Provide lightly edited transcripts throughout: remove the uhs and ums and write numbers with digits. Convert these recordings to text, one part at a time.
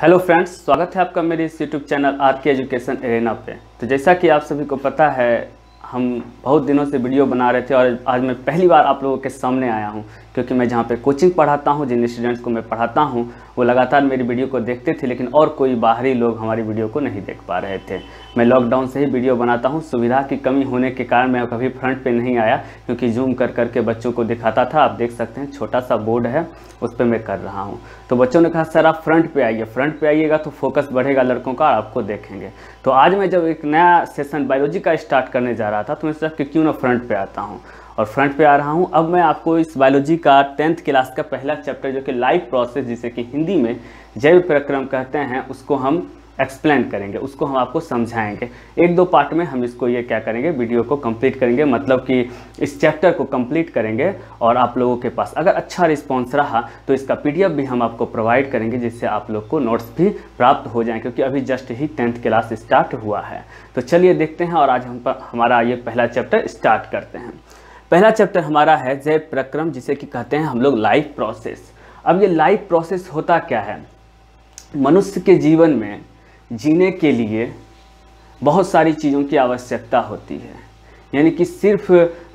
Hello friends, स्वागत है आपका मेरे इस YouTube channel R K education arena पे। तो जैसा कि आप सभी को पता है, हम बहुत दिनों से वीडियो बना रहे थे और आज मैं पहली बार आप लोगों के सामने आया हूं, क्योंकि मैं जहां पे कोचिंग पढ़ाता हूं, जिन स्टूडेंट्स को मैं पढ़ाता हूं वो लगातार मेरी वीडियो को देखते थे, लेकिन और कोई बाहरी लोग हमारी वीडियो को नहीं देख पा रहे थे। मैं लॉकडाउन से ही वीडियो बनाता हूं। सुविधा की कमी होने के कारण मैं कभी फ्रंट पे नहीं आया, क्योंकि जूम कर करके बच्चों को दिखाता था। आप देख सकते हैं छोटा सा बोर्ड है, उस पर मैं कर रहा हूं। तो बच्चों ने कहा सर आप फ्रंट पे आइए, फ्रंट पे आइएगा तो फोकस बढ़ेगा लड़कों का, आपको देखेंगे। तो आज मैं जब एक नया सेशन बायोलॉजी का स्टार्ट करने जा रहा था तो मैं सोचा कि क्यों ना फ्रंट पे आता हूं, और फ्रंट पे आ रहा हूं। अब मैं आपको इस बायोलॉजी का 10th क्लास का पहला चैप्टर, जो कि लाइफ प्रोसेस, जिसे कि हिंदी में जैव प्रक्रम कहते हैं, उसको हम एक्सप्लेन करेंगे, उसको हम आपको समझाएंगे। एक दो पार्ट में हम इसको ये क्या करेंगे, वीडियो को कंप्लीट करेंगे, मतलब कि इस चैप्टर को कंप्लीट करेंगे। और आप लोगों के पास अगर अच्छा रिस्पांस रहा तो इसका पीडीएफ भी हम आपको प्रोवाइड करेंगे, जिससे आप लोग को नोट्स भी प्राप्त हो जाएं, क्योंकि अभी जस्ट ही 10th क्लास स्टार्ट हुआ है। तो चलिए देखते हैं, और आज हमारा ये पहला चैप्टर स्टार्ट करते हैं। पहला चैप्टर हमारा है जैव प्रक्रम, जिसे कि कहते हैं हम लोग लाइफ प्रोसेस। अब ये लाइफ प्रोसेस होता क्या है? मनुष्य के जीवन में जीने के लिए बहुत सारी चीज़ों की आवश्यकता होती है, यानी कि सिर्फ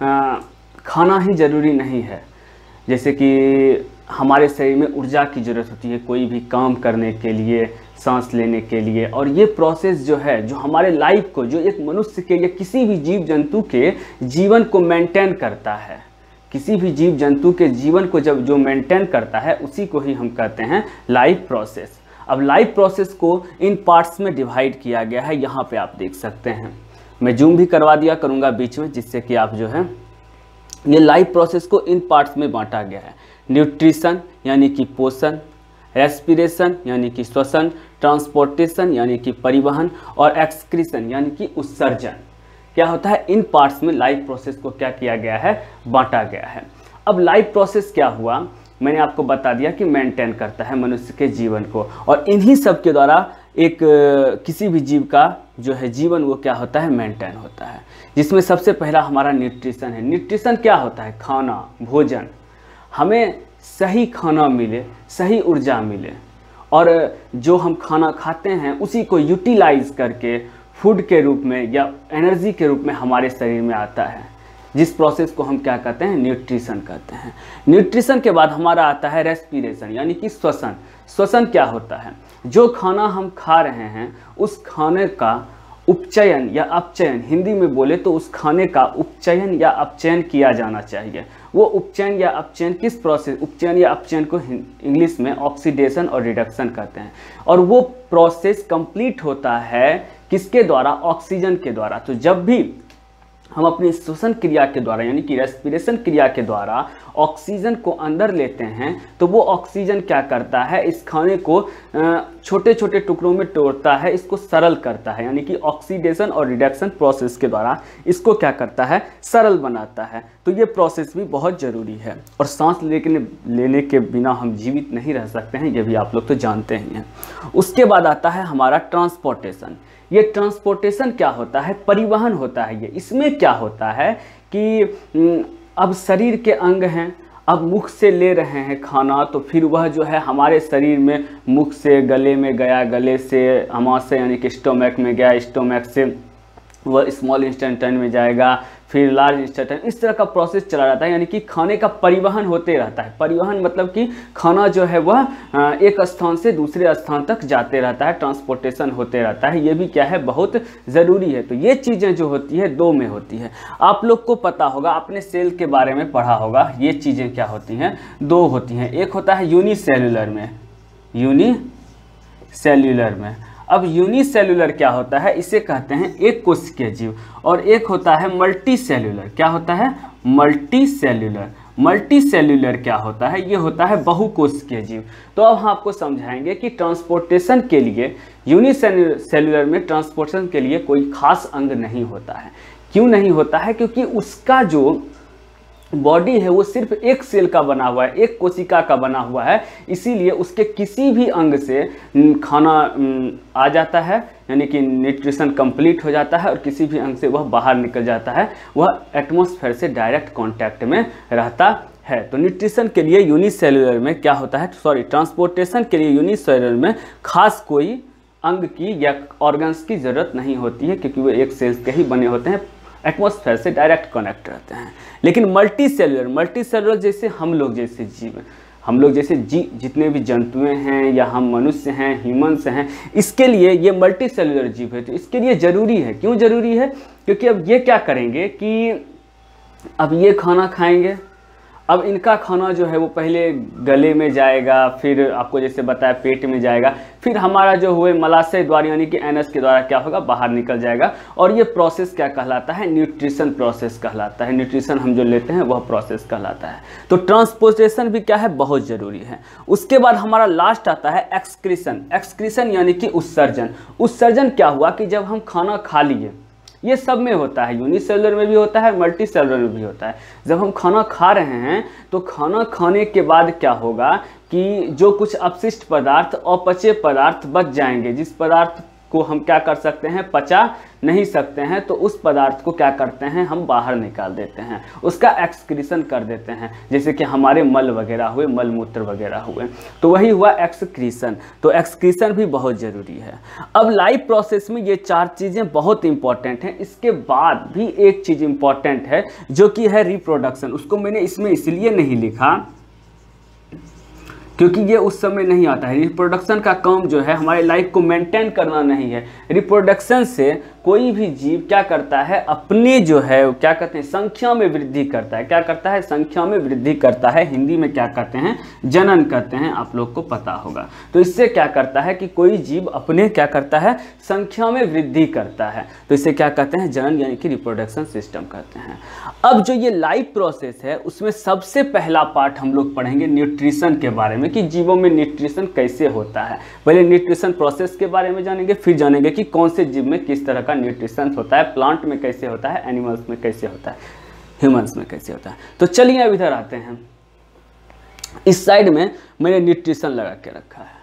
खाना ही ज़रूरी नहीं है। जैसे कि हमारे शरीर में ऊर्जा की ज़रूरत होती है कोई भी काम करने के लिए, सांस लेने के लिए। और ये प्रोसेस जो है, जो हमारे लाइफ को, जो एक मनुष्य के या किसी भी जीव जंतु के जीवन को मेंटेन करता है, किसी भी जीव जंतु के जीवन को जो मेंटेन करता है, उसी को ही हम कहते हैं लाइफ प्रोसेस। अब लाइफ प्रोसेस को इन पार्ट्स में डिवाइड किया गया है, यहाँ पे आप देख सकते हैं। मैं जूम भी करवा दिया करूँगा बीच में, जिससे कि आप जो है, ये लाइफ प्रोसेस को इन पार्ट्स में बांटा गया है। न्यूट्रिशन यानी कि पोषण, रेस्पिरेशन यानी कि श्वसन, ट्रांसपोर्टेशन यानी कि परिवहन, और एक्सक्रीशन यानी कि उत्सर्जन। क्या होता है, इन पार्ट्स में लाइफ प्रोसेस को क्या किया गया है, बांटा गया है। अब लाइफ प्रोसेस क्या हुआ, मैंने आपको बता दिया कि मेंटेन करता है मनुष्य के जीवन को, और इन्हीं सब के द्वारा एक किसी भी जीव का जो है जीवन, वो क्या होता है, मेंटेन होता है। जिसमें सबसे पहला हमारा न्यूट्रिशन है। न्यूट्रिशन क्या होता है? खाना, भोजन। हमें सही खाना मिले, सही ऊर्जा मिले, और जो हम खाना खाते हैं उसी को यूटिलाइज करके फूड के रूप में या एनर्जी के रूप में हमारे शरीर में आता है, जिस प्रोसेस को हम क्या कहते हैं, न्यूट्रिशन कहते हैं। न्यूट्रिशन के बाद हमारा आता है रेस्पिरेशन यानी कि श्वसन। श्वसन क्या होता है? जो खाना हम खा रहे हैं उस खाने का उपचयन या अपचयन, हिंदी में बोले तो उस खाने का उपचयन या अपचयन किया जाना चाहिए। वो उपचयन या अपचयन किस प्रोसेस, उपचयन या अपचयन को इंग्लिश में ऑक्सीडेशन और रिडक्शन कहते हैं। और वो प्रोसेस कंप्लीट होता है किसके द्वारा? ऑक्सीजन के द्वारा। तो जब भी हम अपनी श्वसन क्रिया के द्वारा यानी कि रेस्पिरेशन क्रिया के द्वारा ऑक्सीजन को अंदर लेते हैं, तो वो ऑक्सीजन क्या करता है, इस खाने को छोटे छोटे टुकड़ों में तोड़ता है, इसको सरल करता है, यानी कि ऑक्सीडेशन और रिडक्शन प्रोसेस के द्वारा इसको क्या करता है, सरल बनाता है। तो ये प्रोसेस भी बहुत ज़रूरी है, और सांस लेने के बिना हम जीवित नहीं रह सकते हैं, ये भी आप लोग तो जानते ही हैं। उसके बाद आता है हमारा ट्रांसपोर्टेशन। ये ट्रांसपोर्टेशन क्या होता है? परिवहन होता है। ये इसमें क्या होता है कि अब शरीर के अंग हैं, अब मुख से ले रहे हैं खाना, तो फिर वह जो है हमारे शरीर में मुख से गले में गया, गले से आमाशय यानी कि स्टोमक में गया, स्टोमक से वह स्मॉल इंटेस्टाइन में जाएगा, फिर लार्ज इंटेस्टाइन, इस तरह का प्रोसेस चला जाता है। यानी कि खाने का परिवहन होते रहता है। परिवहन मतलब कि खाना जो है वह एक स्थान से दूसरे स्थान तक जाते रहता है, ट्रांसपोर्टेशन होते रहता है। ये भी क्या है, बहुत ज़रूरी है। तो ये चीज़ें जो होती है दो में होती है। आप लोग को पता होगा, आपने सेल के बारे में पढ़ा होगा, ये चीज़ें क्या होती हैं, दो होती हैं। एक होता है यूनिसेल्युलर में, यूनिसेल्युलर में। अब यूनिसेल्युलर क्या होता है, इसे कहते हैं एक कोशिकीय जीव, और एक होता है मल्टी सेल्युलर। क्या होता है? Multi cellular. मल्टी सेल्युलर क्या होता है? ये होता है बहुकोशिकीय जीव। तो अब हम आपको समझाएंगे कि ट्रांसपोर्टेशन के लिए, यूनिसेल्युलर में ट्रांसपोर्टेशन के लिए कोई खास अंग नहीं होता है। क्यों नहीं होता है? क्योंकि उसका जो बॉडी है वो सिर्फ एक सेल का बना हुआ है, एक कोशिका का बना हुआ है, इसीलिए उसके किसी भी अंग से खाना आ जाता है, यानी कि न्यूट्रिशन कंप्लीट हो जाता है, और किसी भी अंग से वह बाहर निकल जाता है, वह एटमॉस्फेयर से डायरेक्ट कांटेक्ट में रहता है। तो न्यूट्रिशन के लिए यूनिसेलुलर में क्या होता है, सॉरी ट्रांसपोर्टेशन के लिए यूनिसेलुलर में खास कोई अंग की या ऑर्गन्स की ज़रूरत नहीं होती है, क्योंकि वो एक सेल्स के ही बने होते हैं, एटमॉस्फेयर से डायरेक्ट कनेक्ट रहते हैं। लेकिन मल्टीसेलुलर जैसे हम लोग जैसे जीव, हम लोग जैसे जितने भी जंतुएं हैं या हम मनुष्य हैं, ह्यूमन्स हैं, इसके लिए ये मल्टीसेलुलर जीव है। तो इसके लिए ज़रूरी है, क्यों ज़रूरी है, क्योंकि अब ये क्या करेंगे कि अब ये खाना खाएंगे, अब इनका खाना जो है वो पहले गले में जाएगा, फिर आपको जैसे बताया पेट में जाएगा, फिर हमारा जो हुए मलाशय द्वारा यानी कि एनस के द्वारा क्या होगा, बाहर निकल जाएगा। और ये प्रोसेस क्या कहलाता है, न्यूट्रिशन प्रोसेस कहलाता है। न्यूट्रिशन हम जो लेते हैं वह प्रोसेस कहलाता है। तो ट्रांसपोर्टेशन भी क्या है, बहुत ज़रूरी है। उसके बाद हमारा लास्ट आता है एक्सक्रीशन यानी कि उत्सर्जन। उत्सर्जन क्या हुआ कि जब हम खाना खा लिए, ये सब में होता है, यूनिसेलुलर में भी होता है, मल्टीसेलुलर में भी होता है। जब हम खाना खा रहे हैं तो खाना खाने के बाद क्या होगा कि जो कुछ अपशिष्ट पदार्थ, अपचे पदार्थ बच जाएंगे, जिस पदार्थ को हम क्या कर सकते हैं, पचा नहीं सकते हैं, तो उस पदार्थ को क्या करते हैं, हम बाहर निकाल देते हैं, उसका एक्सक्रीशन कर देते हैं। जैसे कि हमारे मल वगैरह हुए, मल मूत्र वगैरह हुए, तो वही हुआ एक्सक्रीशन। तो एक्सक्रीशन भी बहुत ज़रूरी है। अब लाइफ प्रोसेस में ये 4 चीज़ें बहुत इंपॉर्टेंट हैं। इसके बाद भी एक चीज़ इंपॉर्टेंट है जो कि है रिप्रोडक्शन। उसको मैंने इसमें इसलिए नहीं लिखा क्योंकि ये उस समय नहीं आता है। रिप्रोडक्शन का काम जो है हमारे लाइफ को मेंटेन करना नहीं है। रिप्रोडक्शन से कोई भी जीव क्या करता है, अपने जो है क्या कहते हैं, संख्या में वृद्धि करता है। क्या करता है, संख्या में वृद्धि करता है। हिंदी में क्या कहते हैं, जनन करते हैं, आप लोग को पता होगा। तो इससे क्या करता है कि कोई जीव अपने क्या करता है, संख्या में वृद्धि करता है। तो इसे क्या कहते हैं, जनन यानी कि रिप्रोडक्शन सिस्टम कहते हैं। अब जो ये लाइफ प्रोसेस है उसमें सबसे पहला पार्ट हम लोग पढ़ेंगे न्यूट्रिशन के बारे में, कि जीवों में न्यूट्रिशन कैसे होता है। पहले न्यूट्रिशन प्रोसेस के बारे में जानेंगे, फिर जानेंगे कि कौन से जीव में किस तरह का न्यूट्रिशन होता है, प्लांट में कैसे होता है, एनिमल्स में कैसे होता है, ह्यूमंस में कैसे होता है। तो चलिए अब इधर आते हैं। इस साइड में मैंने न्यूट्रिशन लगा के रखा है,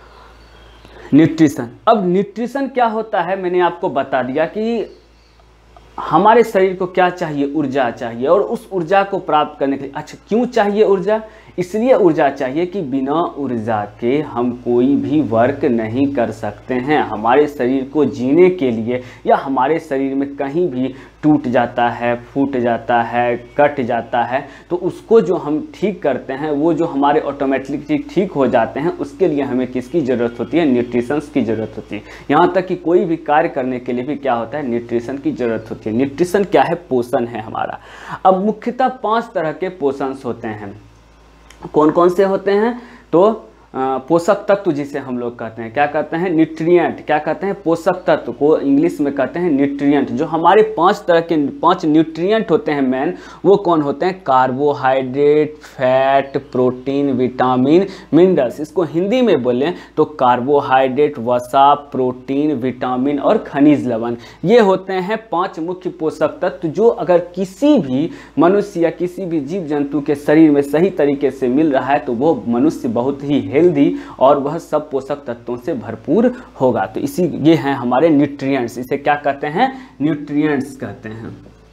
न्यूट्रिशन। अब न्यूट्रिशन क्या होता है, मैंने आपको बता दिया कि हमारे शरीर को क्या चाहिए, ऊर्जा चाहिए। और उस ऊर्जा को प्राप्त करने के लिए, अच्छा क्यों चाहिए ऊर्जा, इसलिए ऊर्जा चाहिए कि बिना ऊर्जा के हम कोई भी वर्क नहीं कर सकते हैं। हमारे शरीर को जीने के लिए, या हमारे शरीर में कहीं भी टूट जाता है, फूट जाता है, कट जाता है, तो उसको जो हम ठीक करते हैं, वो जो हमारे ऑटोमेटिकली ठीक हो जाते हैं, उसके लिए हमें किसकी ज़रूरत होती है, न्यूट्रिशंस की ज़रूरत होती है। यहाँ तक कि कोई भी कार्य करने के लिए भी क्या होता है, न्यूट्रिशन की ज़रूरत होती है। न्यूट्रिशन क्या है, पोषण है हमारा। अब मुख्यतः 5 तरह के पोषण होते हैं। कौन कौन से होते हैं, तो पोषक तत्व जिसे हम लोग कहते हैं, क्या कहते हैं, न्यूट्रिएंट। क्या कहते हैं, पोषक तत्व को इंग्लिश में कहते हैं न्यूट्रिएंट। जो हमारे 5 तरह के 5 न्यूट्रिएंट होते हैं मेन, वो कौन होते हैं, carbohydrate, fat, protein, vitamin, minerals. इसको हिंदी में बोलें तो कार्बोहाइड्रेट, वसा, प्रोटीन, विटामिन और खनिज लवण, ये होते हैं 5 मुख्य पोषक तत्व, जो अगर किसी भी मनुष्य या किसी भी जीव जंतु के शरीर में सही तरीके से मिल रहा है तो वो मनुष्य बहुत ही हेल्दी और वह सब पोषक तत्वों से भरपूर होगा। तो इसी ये हैं हमारे न्यूट्रिएंट्स। इसे क्या कहते हैं, न्यूट्रिएंट्स कहते हैं,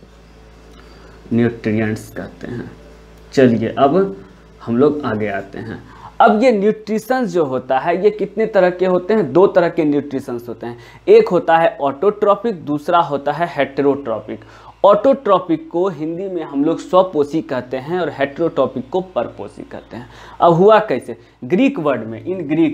न्यूट्रिएंट्स कहते हैं। चलिए अब हम लोग आगे आते हैं। अब ये न्यूट्रिशन जो होता है ये कितने तरह के होते हैं, 2 तरह के न्यूट्रिशन होते हैं। एक होता है ऑटोट्रॉपिक, दूसरा होता है हेटेरोट्रॉपिक। ऑटोट्रॉपिक को हिंदी में हम लोग स्वपोषी कहते हैं और हेटेरोट्रॉपिक को परपोषी कहते हैं। अब हुआ कैसे, ग्रीक वर्ड में, इन ग्रीक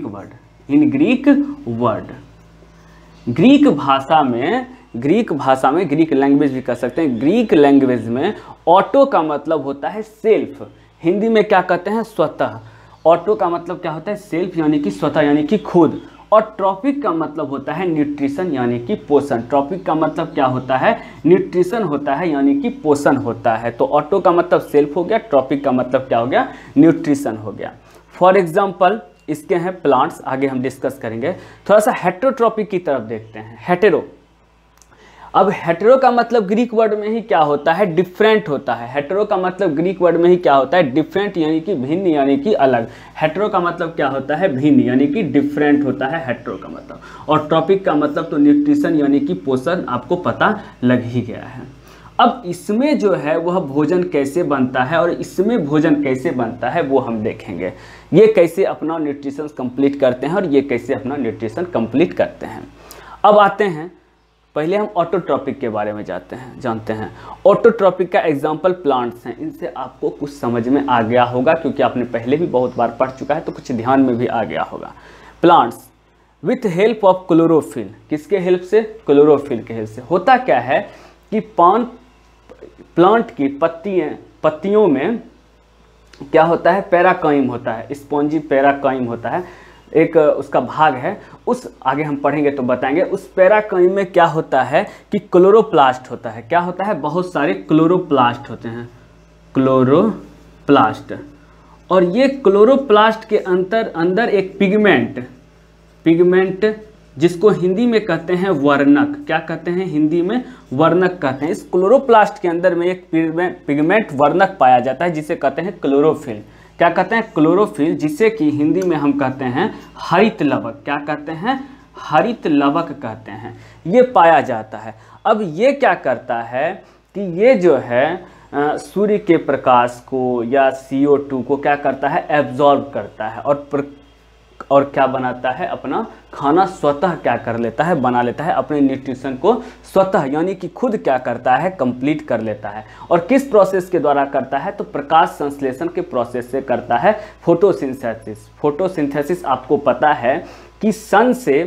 वर्ड, ग्रीक भाषा में, ग्रीक लैंग्वेज भी कह सकते हैं। ग्रीक लैंग्वेज में ऑटो का मतलब होता है सेल्फ, हिंदी में क्या कहते हैं, स्वतः। ऑटो का मतलब क्या होता है, सेल्फ यानी कि स्वतः यानी कि खुद। और ट्रॉपिक का मतलब होता है न्यूट्रिशन यानी कि पोषण। ट्रॉपिक का मतलब क्या होता है, न्यूट्रिशन होता है यानी कि पोषण होता है। तो ऑटो का मतलब सेल्फ हो गया, ट्रॉपिक का मतलब क्या हो गया, न्यूट्रिशन हो गया। फॉर एग्जाम्पल इसके हैं प्लांट्स, आगे हम डिस्कस करेंगे। थोड़ा सा हेटेरोट्रॉपिक की तरफ देखते हैं। हेटेरो, अब हेटेरो का मतलब ग्रीक वर्ड में ही क्या होता है, डिफरेंट होता है। हेटेरो का मतलब ग्रीक वर्ड में ही क्या होता है, डिफरेंट यानी कि भिन्न यानी कि अलग। हेटेरो का मतलब क्या होता है, भिन्न यानी कि डिफरेंट होता है हेटेरो का मतलब। और ट्रॉपिक का मतलब तो न्यूट्रिशन यानी कि पोषण, आपको पता लग ही गया है। अब इसमें जो है वह भोजन कैसे बनता है और इसमें भोजन कैसे बनता है वो हम देखेंगे। ये कैसे अपना न्यूट्रिशन कंप्लीट करते हैं और ये कैसे अपना न्यूट्रिशन कंप्लीट करते हैं। अब आते हैं, पहले हम ऑटोट्रॉपिक के बारे में जानते हैं। ऑटोट्रॉपिक का एग्जाम्पल प्लांट्स हैं। इनसे आपको कुछ समझ में आ गया होगा क्योंकि आपने पहले भी बहुत बार पढ़ चुका है, तो कुछ ध्यान में भी आ गया होगा। Plants with help of chlorophyll, किसके हेल्प से? क्लोरोफिल के हेल्प से। होता क्या है कि प्लांट की पत्तियों में क्या होता है? पैराकाइम होता है, स्पॉन्जी पैराकाइम होता है, एक उसका भाग है। उस आगे हम पढ़ेंगे तो बताएंगे। उस पैराकाइम में क्या होता है कि क्लोरोप्लास्ट होता है। क्या होता है? बहुत सारे क्लोरोप्लास्ट होते हैं, क्लोरोप्लास्ट। और ये क्लोरोप्लास्ट के अंदर एक पिगमेंट जिसको हिंदी में कहते हैं वर्णक। क्या कहते हैं? हिंदी में वर्णक कहते हैं। इस क्लोरोप्लास्ट के अंदर में एक पिगमेंट वर्णक पाया जाता है जिसे कहते हैं क्लोरोफिल। क्या कहते हैं? क्लोरोफिल, जिसे कि हिंदी में हम कहते हैं हरित लवक। क्या कहते हैं? हरित लवक कहते हैं। ये पाया जाता है। अब ये क्या करता है कि ये जो है सूर्य के प्रकाश को या CO2 को क्या करता है? एब्जॉर्ब करता है और क्या बनाता है? अपना खाना स्वतः क्या कर लेता है? बना लेता है। अपने न्यूट्रिशन को स्वतः यानी कि खुद क्या करता है? कंप्लीट कर लेता है। और किस प्रोसेस के द्वारा करता है? तो प्रकाश संश्लेषण के प्रोसेस से करता है, फोटोसिंथेसिस। फोटोसिंथेसिस आपको पता है कि सन से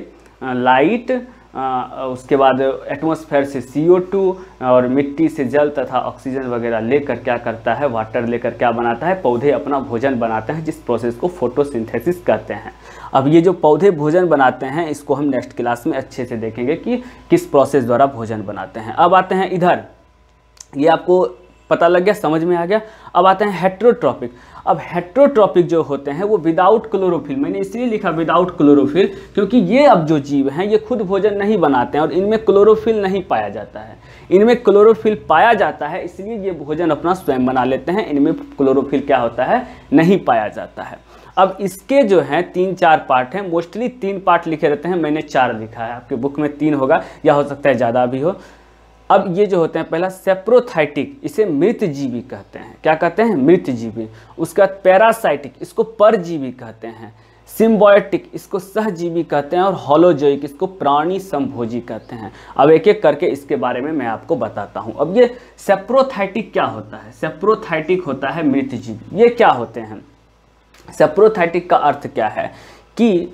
लाइट, उसके बाद एटमॉस्फेयर से CO2 और मिट्टी से जल तथा ऑक्सीजन वगैरह लेकर क्या करता है? वाटर लेकर क्या बनाता है? पौधे अपना भोजन बनाते हैं, जिस प्रोसेस को फोटोसिंथेसिस कहते हैं। अब ये जो पौधे भोजन बनाते हैं इसको हम नेक्स्ट क्लास में अच्छे से देखेंगे कि किस प्रोसेस द्वारा भोजन बनाते हैं। अब आते हैं इधर, ये आपको पता लग गया, समझ में आ गया। अब आते हैं हेट्रोट्रॉपिक। अब हेट्रोट्रॉपिक जो होते हैं वो विदाउट क्लोरोफिल, मैंने इसलिए लिखा विदाउट क्लोरोफिल क्योंकि ये अब जो जीव हैं ये खुद भोजन नहीं बनाते हैं और इनमें क्लोरोफिल नहीं पाया जाता है। इनमें क्लोरोफिल पाया जाता है इसलिए ये भोजन अपना स्वयं बना लेते हैं। इनमें क्लोरोफिल क्या होता है? नहीं पाया जाता है। अब इसके जो हैं 3-4 पार्ट हैं, मोस्टली 3 पार्ट लिखे रहते हैं, मैंने 4 लिखा है, आपके बुक में 3 होगा या हो सकता है ज़्यादा भी हो। अब ये जो होते हैं, पहला सेप्रोथाइटिक, इसे मृतजीवी कहते हैं। क्या कहते हैं? मृतजीवी। उसका पैरासाइटिक, इसको परजीवी कहते हैं। सिम्बायोटिक, इसको सहजीवी कहते हैं। और होलोजोइक, इसको प्राणी संभोजी कहते हैं। अब एक एक करके इसके बारे में मैं आपको बताता हूँ। अब ये सेप्रोथाइटिक क्या होता है? सेप्रोथाइटिक होता है मृतजीवी। ये क्या होते हैं? सेप्रोथाइटिक का अर्थ क्या है कि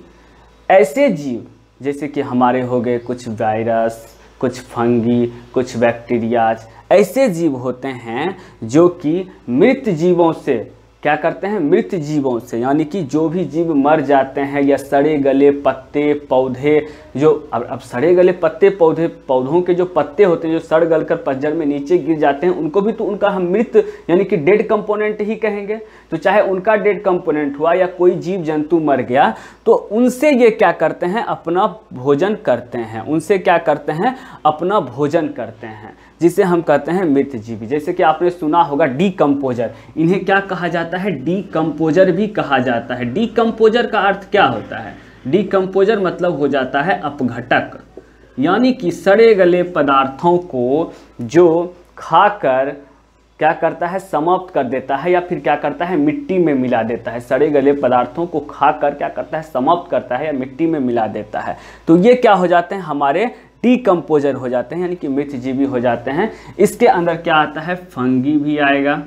ऐसे जीव जैसे कि हमारे हो गए कुछ वायरस, कुछ फंगी, कुछ बैक्टीरियाज, ऐसे जीव होते हैं जो कि मृत जीवों से क्या करते हैं? मृत जीवों से, यानी कि जो भी जीव मर जाते हैं या सड़े गले पत्ते पौधे, जो अब सड़े गले पत्ते पौधों के जो पत्ते होते हैं जो सड़ गल कर पतझड़ में नीचे गिर जाते हैं, उनको भी तो उनका हम मृत यानी कि डेड कंपोनेंट ही कहेंगे। तो चाहे उनका डेड कंपोनेंट हुआ या कोई जीव जंतु मर गया तो उनसे ये क्या करते हैं? अपना भोजन करते हैं। उनसे क्या करते हैं? अपना भोजन करते हैं, जिसे हम कहते हैं मृतजीवी। जैसे कि आपने सुना होगा डीकम्पोजर, इन्हें क्या कहा जाता है? डीकम्पोजर भी कहा जाता है। डीकम्पोजर का अर्थ क्या होता है? डीकम्पोजर मतलब हो जाता है अपघटक, यानी कि सड़े गले पदार्थों को जो खाकर क्या करता है? समाप्त कर देता है या फिर क्या करता है? मिट्टी में मिला देता है। सड़े गले पदार्थों को खाकर क्या करता है? समाप्त करता है या मिट्टी में मिला देता है। तो ये क्या हो जाते हैं? हमारे डीकम्पोजर हो जाते हैं, यानी कि मृतजीवी हो जाते हैं। इसके अंदर क्या आता है? फंगी भी आएगा,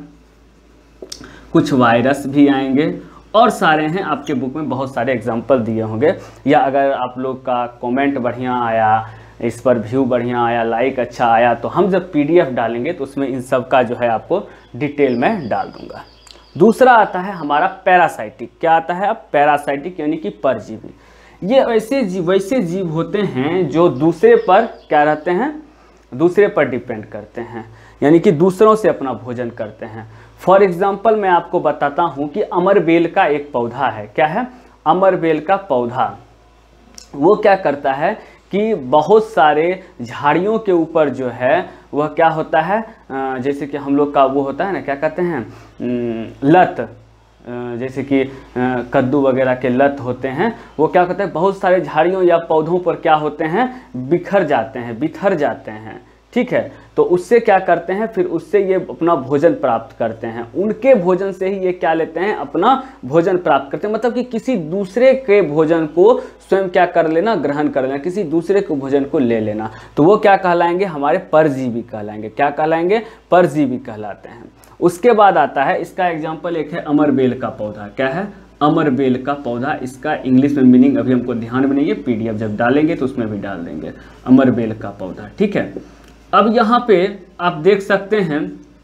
कुछ वायरस भी आएंगे और सारे हैं। आपके बुक में बहुत सारे एग्जाम्पल दिए होंगे, या अगर आप लोग का कमेंट बढ़िया आया, इस पर व्यू बढ़िया आया, लाइक अच्छा आया, तो हम जब PDF डालेंगे तो उसमें इन सब का जो है आपको डिटेल में डाल दूंगा। दूसरा आता है हमारा पैरासाइटिक। क्या आता है? अब पैरासाइटिक यानी कि परजीवी। ये वैसे जीव होते हैं जो दूसरे पर क्या रहते हैं? दूसरे पर डिपेंड करते हैं, यानी कि दूसरों से अपना भोजन करते हैं। फॉर एग्जाम्पल मैं आपको बताता हूँ कि अमरबेल का एक पौधा है। क्या है? अमरबेल का पौधा। वो क्या करता है कि बहुत सारे झाड़ियों के ऊपर जो है वह क्या होता है? जैसे कि हम लोग का वो होता है ना, क्या कहते हैं? लत, जैसे कि कद्दू वगैरह के लत होते हैं, वो क्या कहते हैं? बहुत सारे झाड़ियों या पौधों पर क्या होते हैं? बिथर जाते हैं। ठीक है। तो उससे क्या करते हैं, फिर उससे ये अपना भोजन प्राप्त करते हैं, उनके भोजन से ही ये क्या लेते हैं, अपना भोजन प्राप्त करते हैं। मतलब कि किसी दूसरे के भोजन को स्वयं क्या कर लेना, ग्रहण कर लेना, किसी दूसरे के भोजन को ले लेना। तो वो क्या कहलाएंगे, हमारे परजीवी कहलाएंगे। क्या कहलाएंगे, परजीवी कहलाते हैं। उसके बाद आता है, इसका एग्जाम्पल एक है अमरबेल का पौधा। क्या है, अमरबेल का पौधा। इसका इंग्लिश में मीनिंग अभी हमको ध्यान में नहीं है, PDF जब डालेंगे तो उसमें भी डाल देंगे, अमरबेल का पौधा। ठीक है। अब यहाँ पे आप देख सकते हैं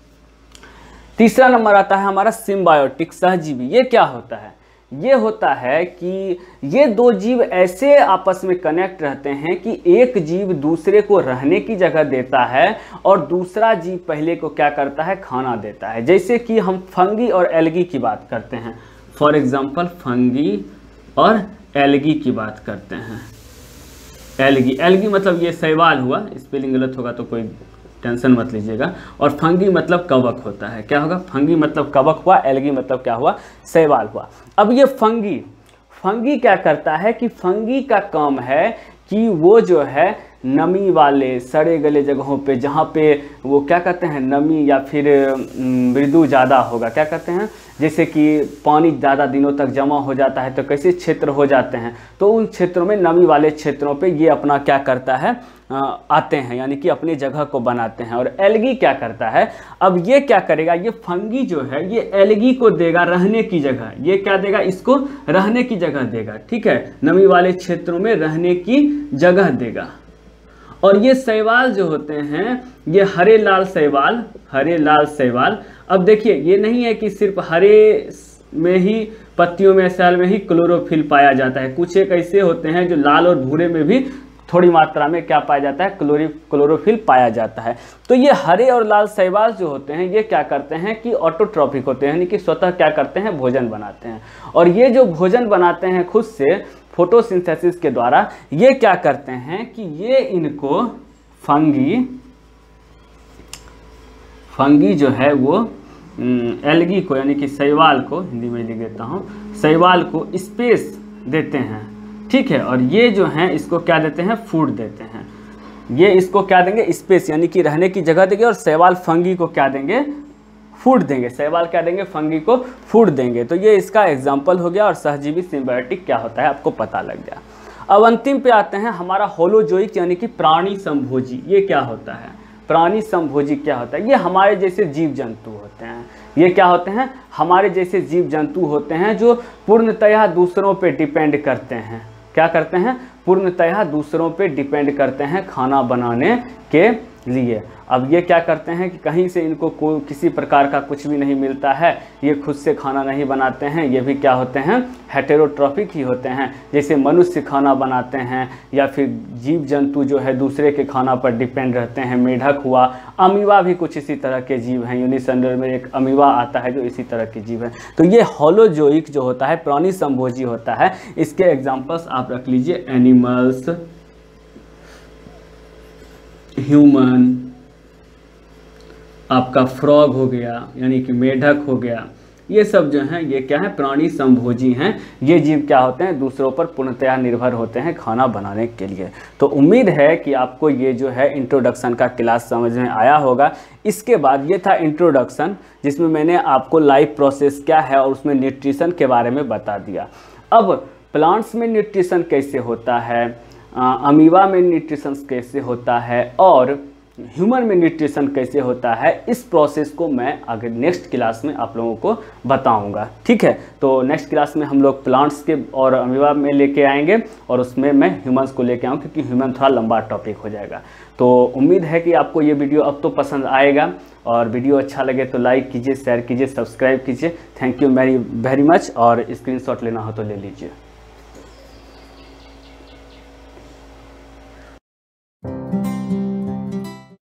तीसरा नंबर आता है हमारा सिम्बायोटिक, सहजीवी। ये क्या होता है, ये होता है कि ये दो जीव ऐसे आपस में कनेक्ट रहते हैं कि एक जीव दूसरे को रहने की जगह देता है और दूसरा जीव पहले को क्या करता है, खाना देता है। जैसे कि हम फंगी और एल्गी की बात करते हैं, फॉर एग्जाम्पल फंगी और एल्गी की बात करते हैं। एल्गी, एल्गी मतलब ये शैवाल हुआ, स्पेलिंग गलत होगा तो कोई टेंशन मत लीजिएगा। और फंगी मतलब कवक होता है। क्या होगा, फंगी मतलब कवक हुआ, एल्गी मतलब क्या हुआ, शैवाल हुआ। अब ये फंगी क्या करता है कि फंगी का काम है कि वो जो है नमी वाले सड़े गले जगहों पे, जहाँ पे वो क्या कहते हैं, नमी या फिर मृदु ज़्यादा होगा, क्या कहते हैं, जैसे कि पानी ज़्यादा दिनों तक जमा हो जाता है तो कैसे क्षेत्र हो जाते हैं, तो उन क्षेत्रों में, नमी वाले क्षेत्रों पे ये अपना क्या करता है, आते हैं, यानी कि अपनी जगह को बनाते हैं। और एल्गी क्या करता है, अब ये क्या करेगा, ये फंगी जो है ये एल्गी को देगा रहने की जगह। ये क्या देगा, इसको रहने की जगह देगा। ठीक है, नमी वाले क्षेत्रों में रहने की जगह देगा। और ये शैवाल जो होते हैं, ये हरे लाल शैवाल। अब देखिए, ये नहीं है कि सिर्फ हरे में ही, पत्तियों में, शैल में ही क्लोरोफिल पाया जाता है। कुछ एक ऐसे होते हैं जो लाल और भूरे में भी थोड़ी मात्रा में क्या पाया जाता है, क्लोरोफिल पाया जाता है। तो ये हरे और लाल शैवाल जो होते हैं ये क्या करते हैं कि ऑटोट्रॉफिक होते हैं, यानी कि स्वतः क्या करते हैं, भोजन बनाते हैं। और ये जो भोजन बनाते हैं खुद से फोटोसिंथेसिस के द्वारा, ये क्या करते हैं कि ये इनको फंगी जो है वो एल्गी को, यानी कि शैवाल को, हिंदी में लिख देता हूँ, शैवाल को स्पेस देते हैं। ठीक है। और ये जो हैं इसको क्या देते हैं, फूड देते हैं। ये इसको क्या देंगे, स्पेस, यानी कि रहने की जगह देंगे, और शैवाल फंगी को क्या देंगे, फूड देंगे। शैवाल क्या देंगे, फंगी को फूड देंगे। तो ये इसका एग्जाम्पल हो गया। और सहजीवी सिम्बायोटिक क्या होता है आपको पता लग गया। अब अंतिम पे आते हैं हमारा होलोजोइक, यानी कि प्राणी संभोजी। ये क्या होता है, प्राणी संभोजी क्या होता है, ये हमारे जैसे जीव जंतु होते हैं। ये क्या होते हैं, हमारे जैसे जीव जंतु होते हैं जो पूर्णतया दूसरों पे डिपेंड करते हैं। क्या करते हैं, पूर्णतया दूसरों पे डिपेंड करते हैं खाना बनाने के लिए। अब ये क्या करते हैं कि कहीं से इनको कोई किसी प्रकार का कुछ भी नहीं मिलता है, ये खुद से खाना नहीं बनाते हैं। ये भी क्या होते हैं, हेटेरोट्रॉफिक ही होते हैं। जैसे मनुष्य खाना बनाते हैं, या फिर जीव जंतु जो है दूसरे के खाना पर डिपेंड रहते हैं। मेढक हुआ, अमीबा भी कुछ इसी तरह के जीव हैं। यूनिसेलुलर में एक अमीबा आता है जो इसी तरह के जीव है। तो ये होलोजोइक जो होता है, प्राणी संभोजी होता है। इसके एग्जाम्पल्स आप रख लीजिए, एनिमल्स, ह्यूमन, आपका फ्रॉग हो गया, यानी कि मेढक हो गया। ये सब जो हैं ये क्या है, प्राणी संभोजी हैं। ये जीव क्या होते हैं, दूसरों पर पूर्णतया निर्भर होते हैं खाना बनाने के लिए। तो उम्मीद है कि आपको ये जो है इंट्रोडक्शन का क्लास समझ में आया होगा। इसके बाद ये था इंट्रोडक्शन, जिसमें मैंने आपको लाइफ प्रोसेस क्या है और उसमें न्यूट्रिशन के बारे में बता दिया। अब प्लांट्स में न्यूट्रिशन कैसे होता है, अमीबा में न्यूट्रिशन कैसे होता है, और ह्यूमन में न्यूट्रिशन कैसे होता है, इस प्रोसेस को मैं आगे नेक्स्ट क्लास में आप लोगों को बताऊंगा। ठीक है। तो नेक्स्ट क्लास में हम लोग प्लांट्स के और अमीबा में लेके आएंगे, और उसमें मैं ह्यूमंस को लेके आऊँ, क्योंकि ह्यूमन थोड़ा लंबा टॉपिक हो जाएगा। तो उम्मीद है कि आपको ये वीडियो अब तो पसंद आएगा, और वीडियो अच्छा लगे तो लाइक कीजिए, शेयर कीजिए, सब्सक्राइब कीजिए। Thank you very much. और स्क्रीनशॉट लेना हो तो ले लीजिए।